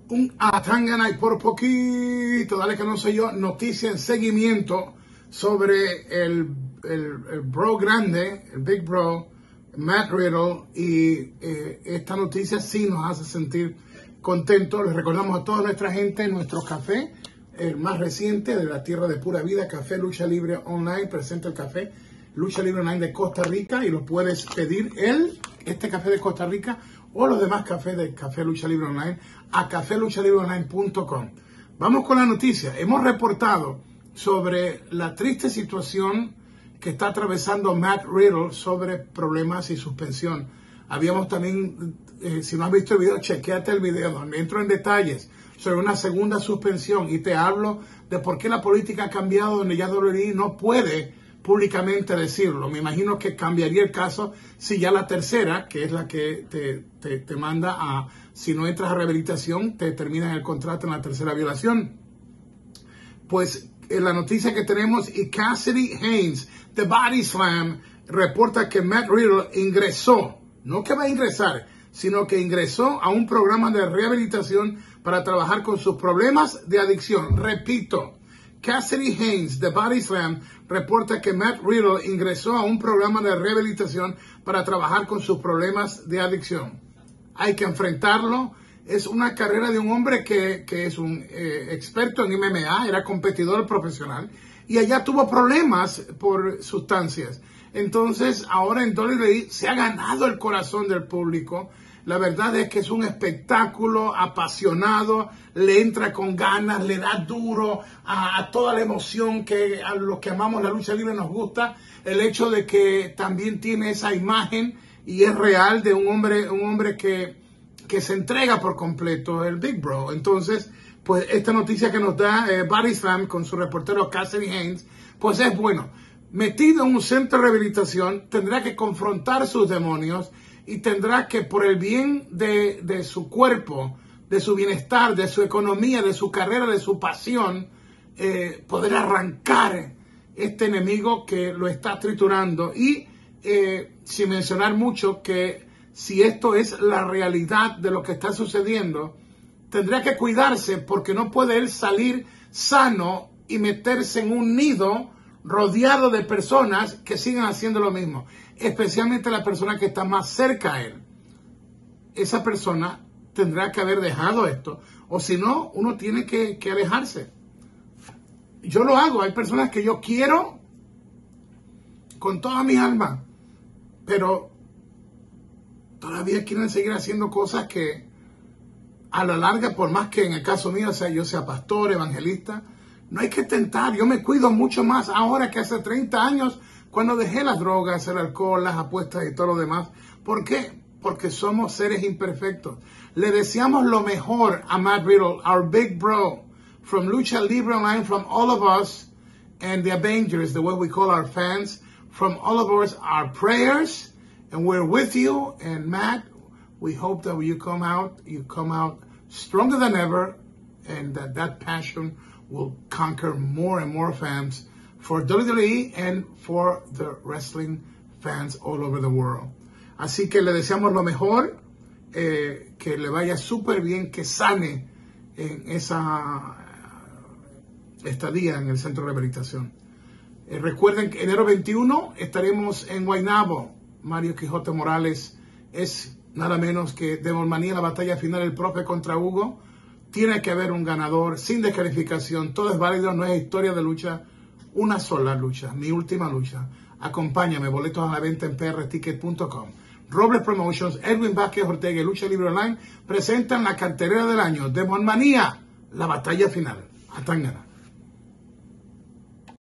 un Atangana y por poquito, dale que no soy yo, noticia en seguimiento sobre el bro grande, el big bro, Matt Riddle, y esta noticia sí nos hace sentir contentos. Les recordamos a toda nuestra gente nuestro café, el más reciente de la tierra de pura vida, Café Lucha Libre Online, presenta el café Lucha Libre Online de Costa Rica y lo puedes pedir este café de Costa Rica o los demás cafés de Café Lucha Libre Online a cafeluchalibreonline.com. Vamos con la noticia. Hemos reportado sobre la triste situación que está atravesando Matt Riddle sobre problemas y suspensión. Habíamos también, si no has visto el video, chequéate el video donde entro en detalles sobre una segunda suspensión y te hablo de por qué la política ha cambiado, donde ya WWE no puede públicamente decirlo. Me imagino que cambiaría el caso si ya la tercera, que es la que te manda a, si no entras a rehabilitación, te terminan el contrato en la tercera violación. Pues en la noticia que tenemos, y Cassidy Haynes de Body Slam reporta que Matt Riddle ingresó, no que va a ingresar, sino que ingresó a un programa de rehabilitación para trabajar con sus problemas de adicción. Repito, Cassidy Haynes de Body Slam reporta que Matt Riddle ingresó a un programa de rehabilitación para trabajar con sus problemas de adicción. Hay que enfrentarlo. Es una carrera de un hombre que es un experto en MMA, era competidor profesional y allá tuvo problemas por sustancias. Entonces, ahora en WWE se ha ganado el corazón del público. La verdad es que es un espectáculo apasionado, le entra con ganas, le da duro a toda la emoción que a los que amamos la lucha libre nos gusta. El hecho de que también tiene esa imagen y es real de un hombre que se entrega por completo, el Big Bro. Entonces, pues esta noticia que nos da Body Slam con su reportero Cassidy Haynes, pues es bueno. Metido en un centro de rehabilitación, tendrá que confrontar sus demonios y tendrá que, por el bien de su cuerpo, de su bienestar, de su economía, de su carrera, de su pasión, poder arrancar este enemigo que lo está triturando. Y sin mencionar mucho que si esto es la realidad de lo que está sucediendo, tendrá que cuidarse porque no puede él salir sano y meterse en un nido rodeado de personas que sigan haciendo lo mismo, especialmente la persona que está más cerca a él. Esa persona tendrá que haber dejado esto, o si no, uno tiene que alejarse. Yo lo hago, hay personas que yo quiero con toda mi alma, pero todavía quieren seguir haciendo cosas que a la larga, por más que en el caso mío yo sea pastor, evangelista, no hay que tentar. Yo me cuido mucho más ahora que hace 30 años cuando dejé las drogas, el alcohol, las apuestas y todo lo demás. ¿Por qué? Porque somos seres imperfectos. Le deseamos lo mejor a Matt Riddle, our big bro, from Lucha Libre Online, from all of us and the Avengers, the way we call our fans, from all of us, our prayers, and we're with you. And Matt, we hope that you come out stronger than ever, and that passion will conquer more and more fans for WWE and for the wrestling fans all over the world. Así que le deseamos lo mejor, que le vaya súper bien, que sane en esa estadía en el centro de rehabilitación. Recuerden que enero 21 estaremos en Guaynabo. Mario Quijote Morales es nada menos que Demonmanía, la batalla final, el profe contra Hugo. Tiene que haber un ganador sin descalificación. Todo es válido, no es historia de lucha. Una sola lucha, mi última lucha. Acompáñame, boletos a la venta en prticket.com. Robles Promotions, Edwin Vázquez Ortega y Lucha Libre Online presentan la cartelera del año. Demonmanía, la batalla final. Atangana.